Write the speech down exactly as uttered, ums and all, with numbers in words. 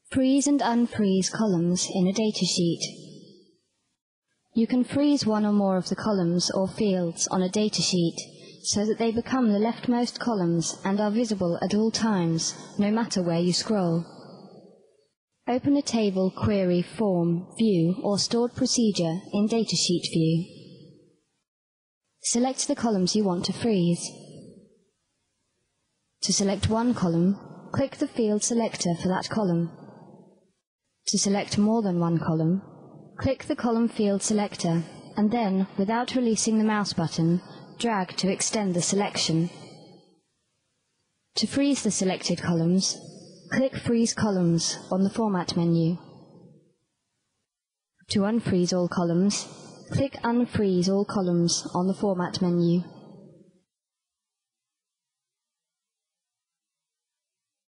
Freeze and unfreeze columns in a datasheet. You can freeze one or more of the columns or fields on a datasheet so that they become the leftmost columns and are visible at all times, no matter where you scroll. Open a table, query, form, view, or stored procedure in Datasheet view. Select the columns you want to freeze. To select one column, click the field selector for that column. To select more than one column, click the column field selector, and then, without releasing the mouse button, drag to extend the selection. To freeze the selected columns, click Freeze Columns on the Format menu. To unfreeze all columns, click Unfreeze all columns on the Format menu.